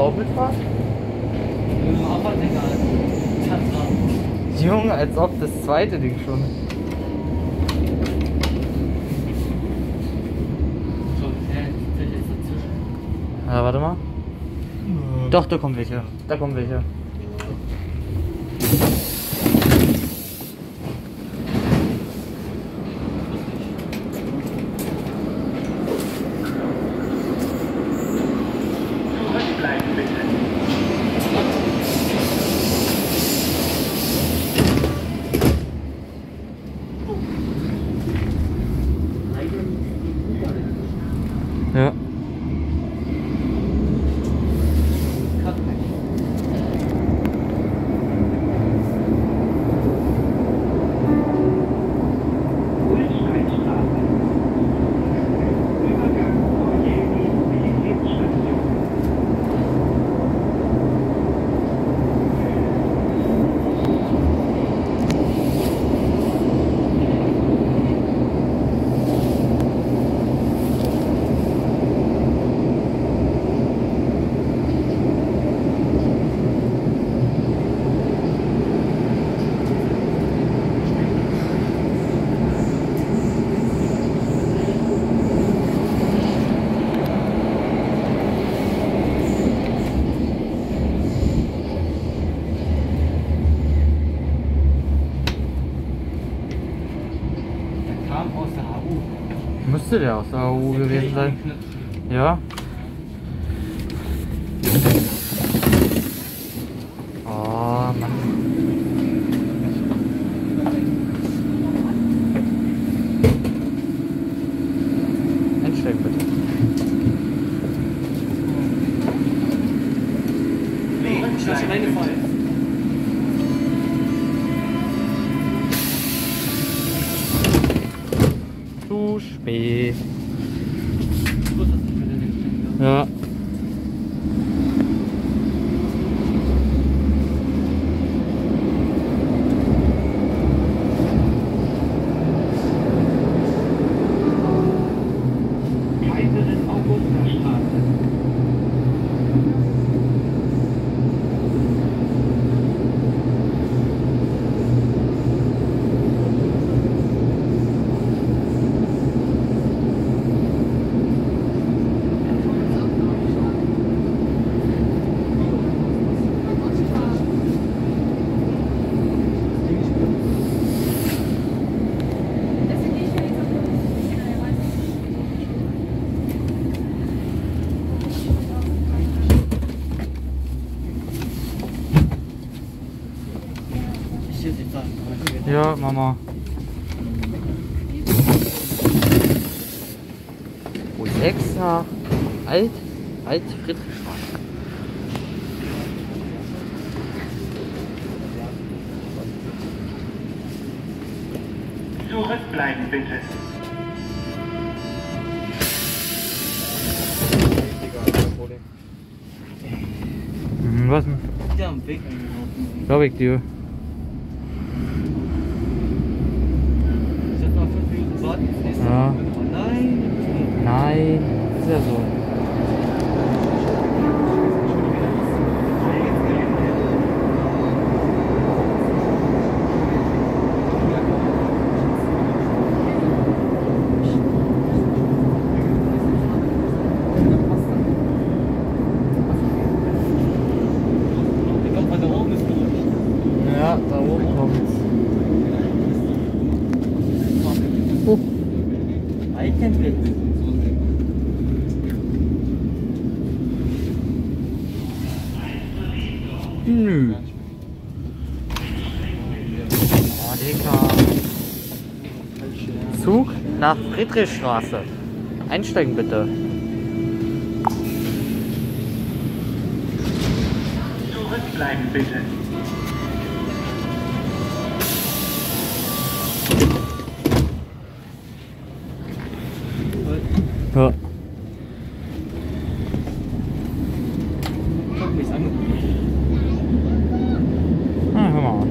auch mitfahren? Aber egal. Junge, als ob das zweite Ding schon. Ja, warte mal. Doch, da kommen welche. Da kommen welche. Zurückbleiben bitte. Ja. Ulstein-Straße. Übergang zur Jelni-Militätsstation. Aus der HU. Müsste der aus der AU gewesen sein. Ja. Oh Mann. Einsteigen bitte. Nee, ich lasse reingefallen. Zu spät. Ja. Kaiserin Augusta Straße. Ja, Mama. Wo ist 6 nach Alt Friedrichstraße. Zurückbleiben bitte. Was denn? Wieder am Weg eingelaufen. Glaub ich dir. Ich hab noch 5 Minuten warten. Ja. Oh nein. Nein, ist ja so. Ja, da oben kommt's. Oh. Altenwitz. Nö. Oh, Digga. Zug nach Friedrichstraße. Einsteigen bitte. Zurückbleiben bitte. Ja. Ich hab nichts angeguckt. Ah, hör mal an.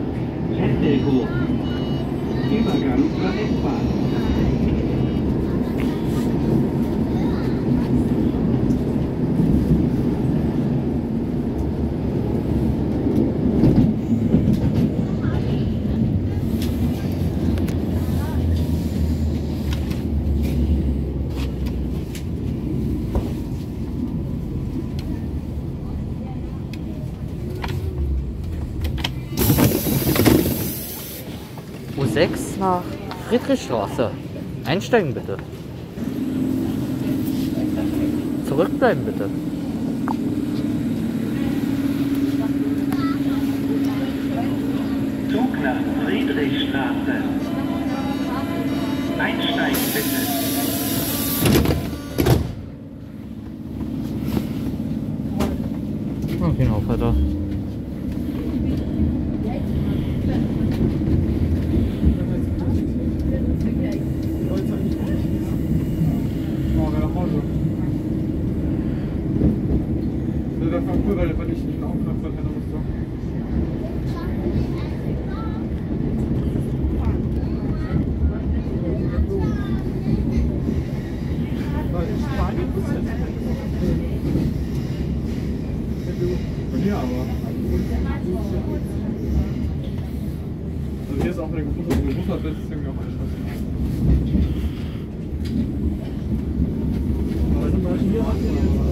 Feldweg hoch. Übergang zur S-Bahn. 6 nach Friedrichstraße. Einsteigen bitte. Zurückbleiben bitte. Zug nach Friedrichstraße. Einsteigen bitte. Okay, auf weiter. Morgen nach Hause. Das wäre voll cool, weil wenn ich nicht auch nach Vorteil musste. Ja, aber. Also hier ist auch, wenn du Geburt bist, ist irgendwie auch eine Straße. Aber zum Beispiel hier hast du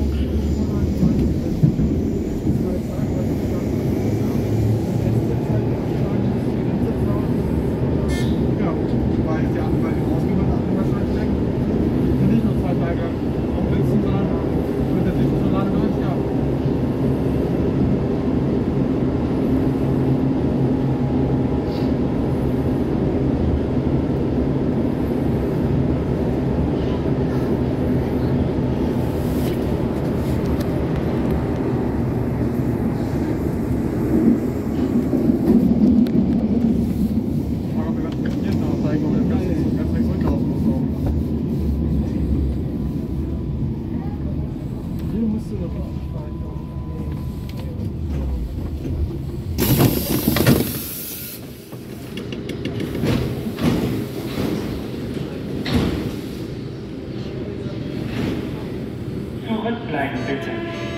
ja, weil die Anwälte rausgemacht haben, wahrscheinlich weg. Und nicht nur 2 Tage auf Wilson, sondern mit der Sicht so lange durch, ja. Zurückbleiben bitte.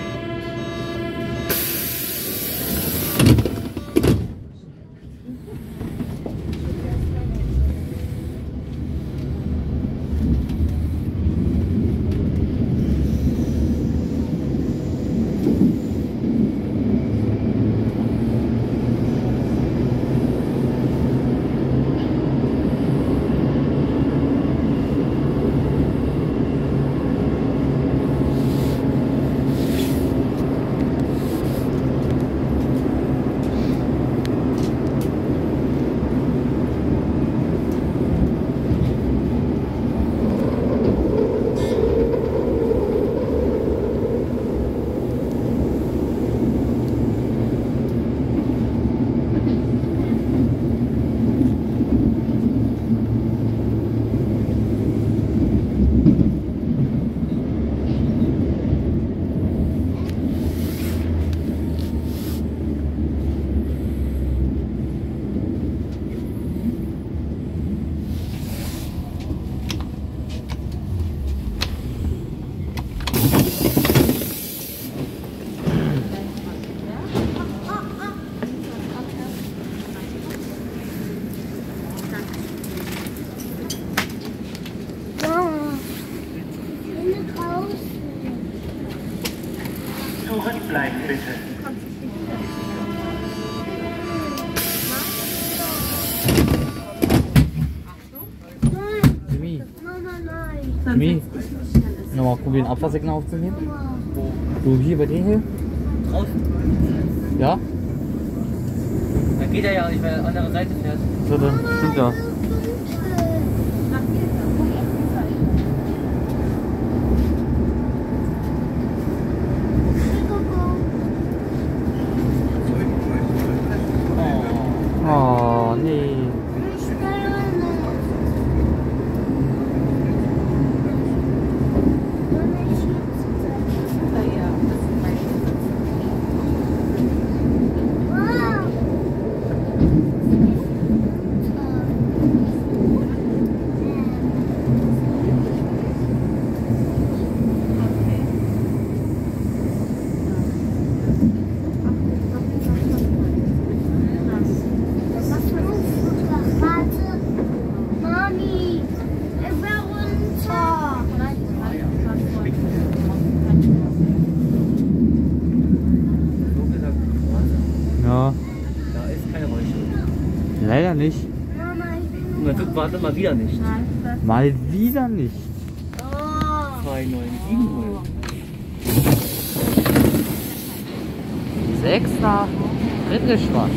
Zurückbleiben bitte. Jimmy. Jimmy. Nochmal probieren, Abfahrsignal aufzunehmen. Du hier bei dir hier? Draußen. Ja? Da geht er ja nicht, weil er an der andere Seite fährt. So, dann stimmt ja. Oh, nee. Ja. Da ist keine Rollstuhl. Leider nicht. Mama, ich Und dann warten wir mal wieder nicht. Mal wieder nicht. 2970. 6 nach Friedrichstraße.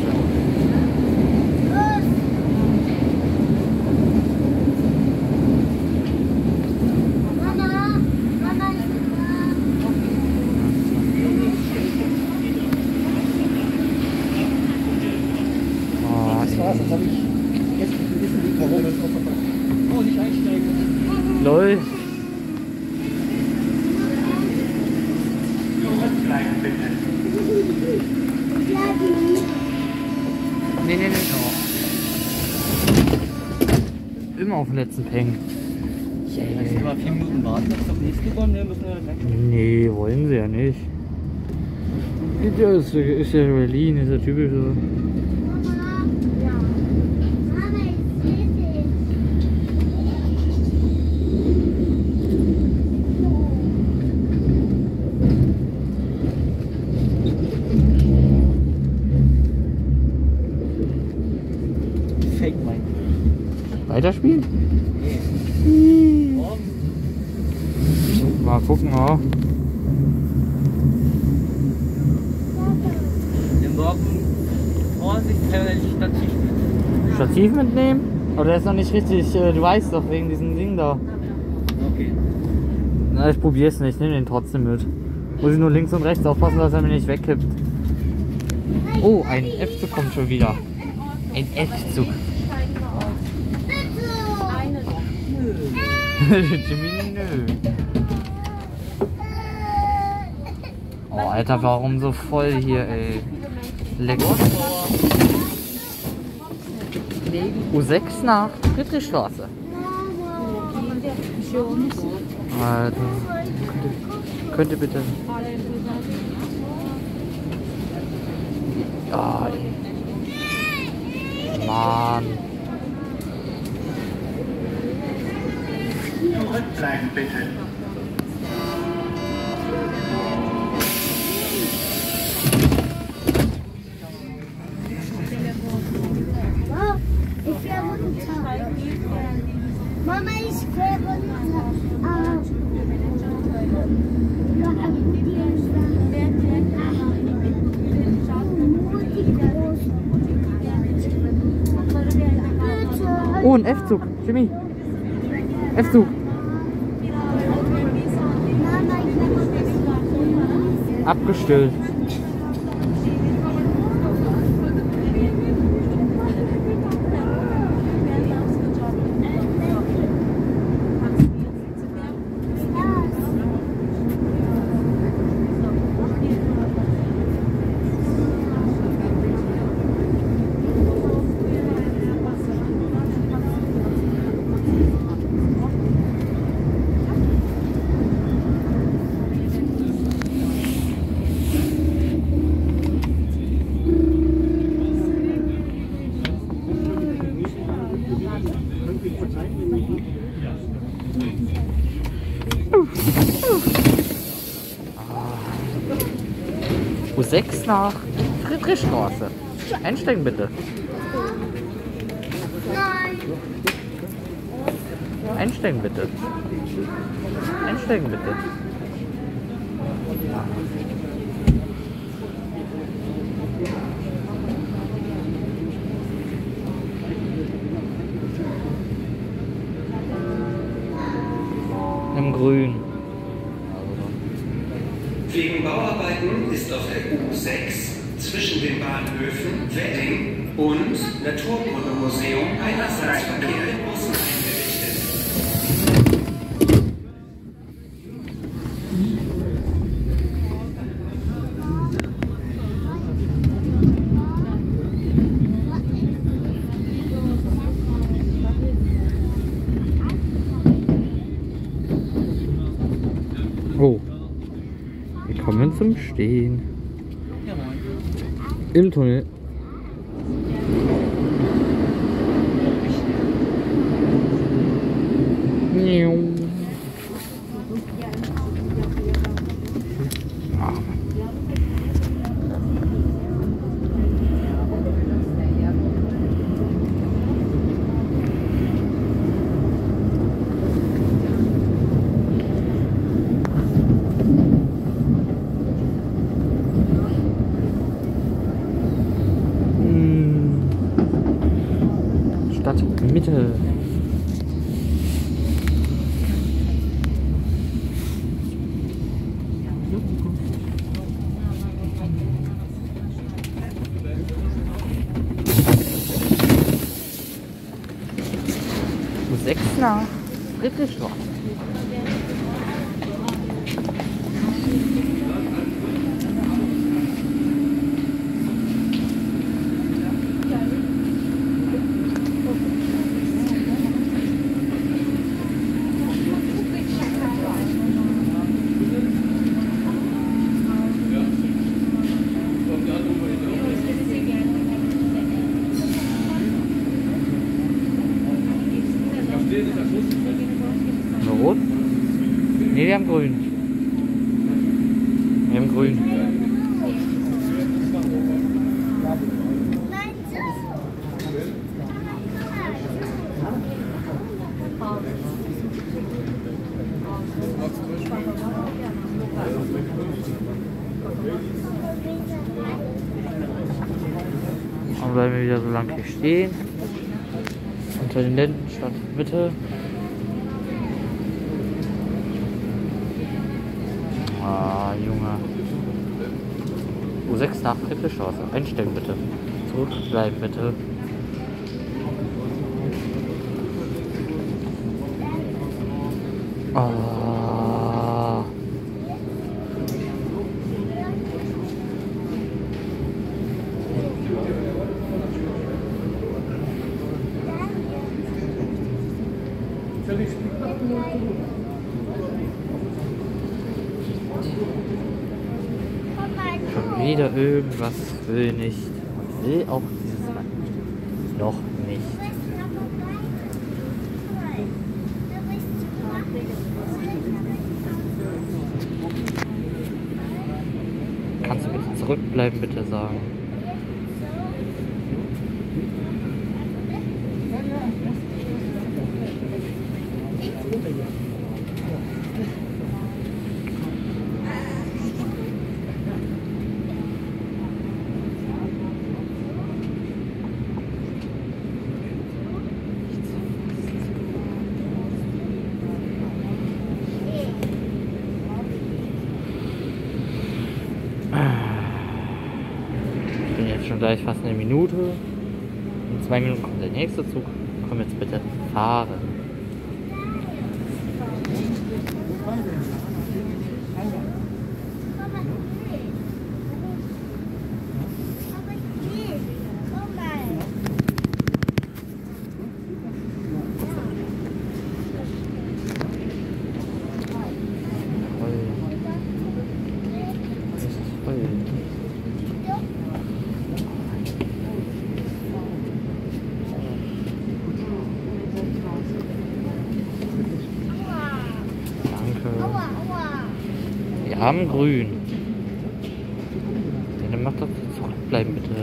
Das habe ich jetzt wissen, warum es oh, nicht einsteigen. Lol. Zurückbleiben bitte. Nee. Oh. Immer auf den letzten Peng. Wenn wir mal 4 Minuten warten, bis auf nächsten kommen, dann müssen wir weg. Nee, wollen sie ja nicht. Ja, ist ja Berlin, ist ja typisch so. Fake mein. Weiterspielen? Nee. Mal gucken, oh. Den Morgen vorsichtshalber Stativ. Stativ mitnehmen? Aber der ist noch nicht richtig, du weißt doch, wegen diesem Ding da. Okay. Na, ich probier's nicht, nehme den trotzdem mit. Muss ich nur links und rechts aufpassen, dass er mir nicht wegkippt. Oh, ein F-Zug kommt schon wieder. Ein F-Zug. Jimmy, nö. Oh, Alter, warum so voll hier, ey? Leck. U6 nach Friedrichstraße. Alter. Könnt ihr bitte. Ja, Mann. Zurückbleiben bitte. Mama, ich Oh, ein F-Zug. Jimmy. F-Zug. Abgestellt. U6 nach Friedrichstraße. Einsteigen bitte. Einsteigen bitte. Einsteigen bitte. Im Grün. Wegen Bauarbeiten ist auf der U6 zwischen den Bahnhöfen Wedding und Naturkundemuseum ein Ersatzverkehr in Bussen eingerichtet. Oh. Wir kommen zum Stehen. Im Tunnel. Stadtmitte. U6 nach Friedrichsdorf. Rot? Ne, wir haben grün. Wir haben grün. Dann bleiben wir wieder so lang hier stehen. Unter den Linden, Stadtmitte. Ah, Junge. U6 nach Friedrichstraße. Einstellen bitte. Zurückbleiben bitte. Ah. Schon wieder irgendwas will nicht. Und will auch dieses Mal noch nicht. Kannst du bitte zurückbleiben, bitte sagen? Ich bin jetzt schon gleich fast eine Minute. In 2 Minuten kommt der nächste Zug. Komm jetzt bitte fahren. Wir haben grün. Ja, dann mach doch zurückbleiben, bitte.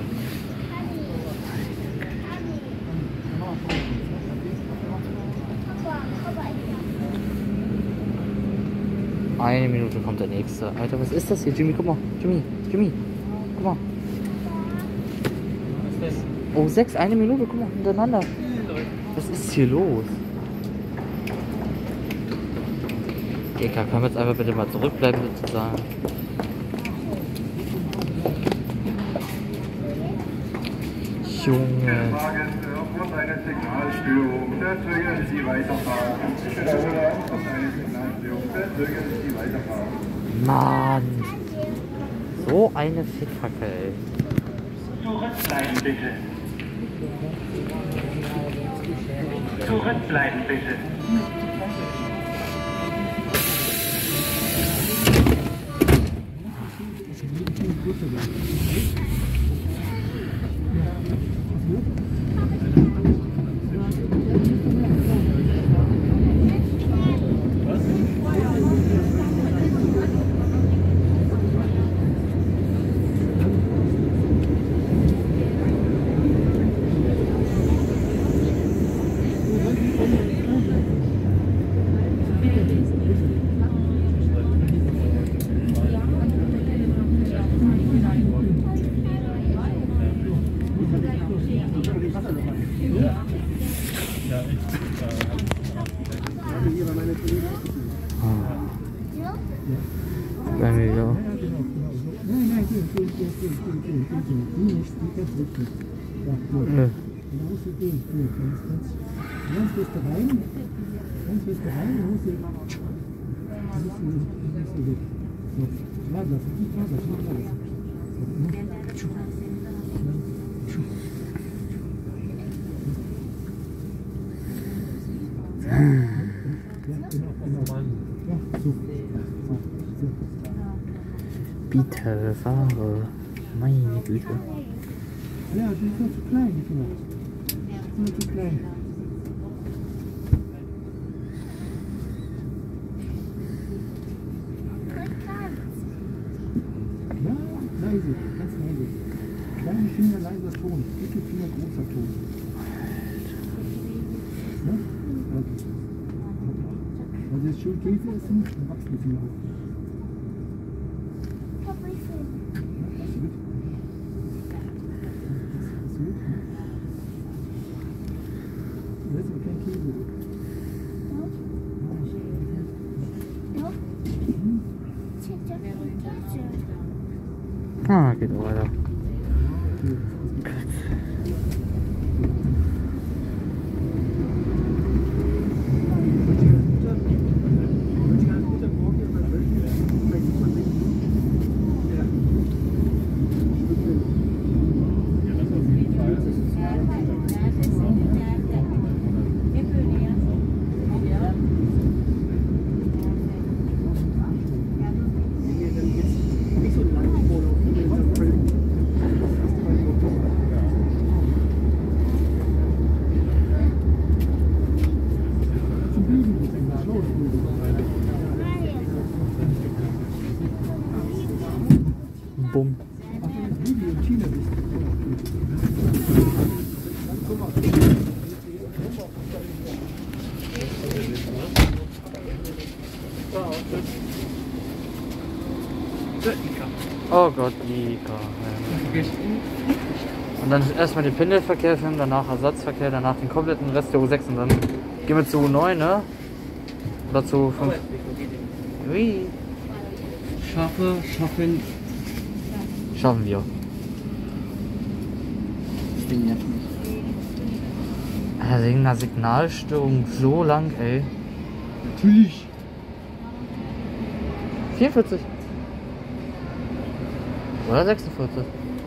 Eine Minute kommt der nächste. Alter, was ist das hier? Jimmy, guck mal. Jimmy, guck mal. Was ist das? Oh, 6, 1 Minute, guck mal, hintereinander. Was ist hier los? Egal, können wir jetzt einfach bitte mal zurückbleiben, sozusagen. Junge. Aufgrund einer Signalstörung verzögern Sie weiterfahren. Ich wiederhole, aufgrund einer Signalstörung verzögern Sie weiterfahren. Mann. So eine Fickkacke, ey. Zurückbleiben bitte. Zurückbleiben bitte. Bei mir, ja. Ja, genau, genau. So. Nein, geh nicht, die kannst du nicht. Ja, gut. Nö. Da musst du gehen, ganz fest rein, und musst du weg. So, warte lassen, nicht warte lassen. So, genau. Ja, so. Bitte fahre. Meine Güte. Ja, die ist noch zu klein, die Finger. Die sind noch zu klein. Ja, leise, ganz leise. Kleine Finger, leiser Ton. Dicke Finger, großer Ton. Ja? Okay. Weil das schön Käse essen, dann wachsen die Finger auch. Hast du mit? Hast du mit? Das ist aber kein Käse. Ah, geht weiter. Bumm. Oh Gott, Lika. Und dann erstmal den Pendelverkehr filmen, danach Ersatzverkehr, danach den kompletten Rest der U6 und dann gehen wir zu U9, ne? Oder zu 5. Ui. Schaffen. Schaffen wir. Das Ding jetzt nicht. Alter, wegen einer Signalstörung so lang, ey. Natürlich. 44. Oder 46.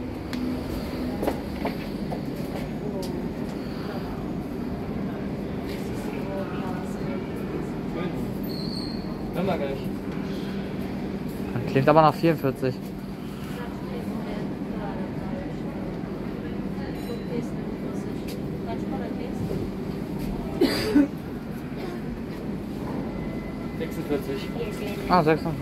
Dann mal gleich. Klingt aber nach 44. Ah, 56.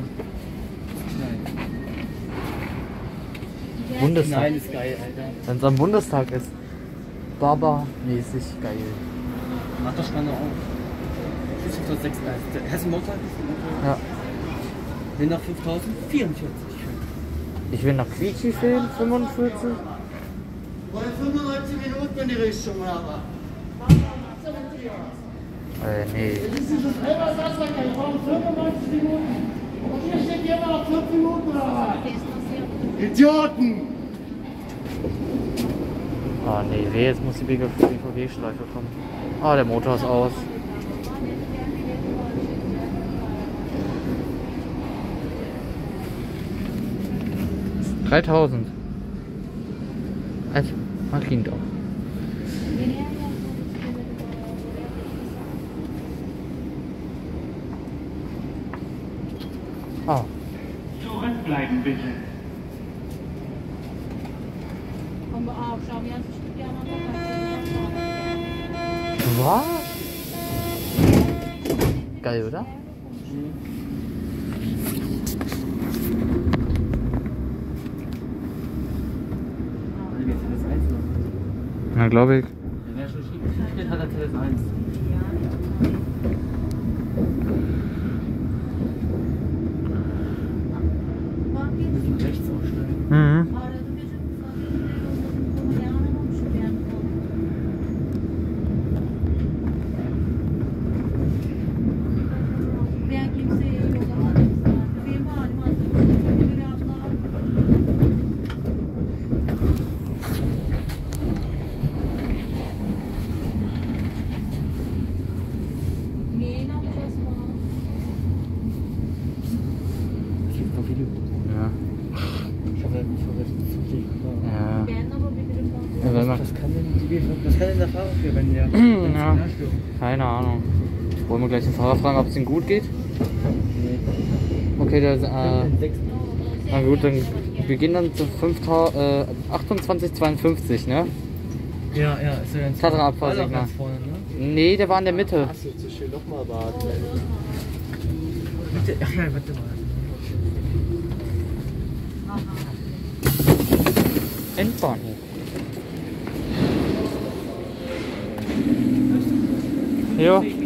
Bundestag. Nein, ist geil, Alter. Wenn es am Bundestag ist. Baba-mäßig geil. Mach doch Spanne auf. Bis 5.6. Hessen-Montag ist Ja. Wenn nach 5.044. Ich will nach Quietschi-Film 45. Wohl 95 Minuten in die Richtung, aber. Nee. Das ist dieses Elber-Sassaker, ich brauche 95 Minuten. Und hier steht immer noch 5 Minuten oder was? Idioten! Ah nee, jetzt muss die BVG-Schleife kommen. Ah, der Motor ist aus. $3.000. Also, mach ihn doch. Ah. Zurückbleiben bitte. Was? Geil, oder? Na, glaube ich. Wenn er schon schief steht, hat er Teles 1. Müssen rechts aussteigen. Mhm. Was kann denn der Fahrer für, wenn der Ja, keine Ahnung. Wollen wir gleich den Fahrer fragen, ob es ihm gut geht? Okay, der na gut, dann wir gehen dann zu 28,52, ne? Ja, ist ja ganz Tatra-Abfahrsignal. ganz vorne, ne? Nee, der war in der Mitte. Achso, zu schön nochmal warten. Bitte, ach ja, warte mal. Endbahnhof. Ja.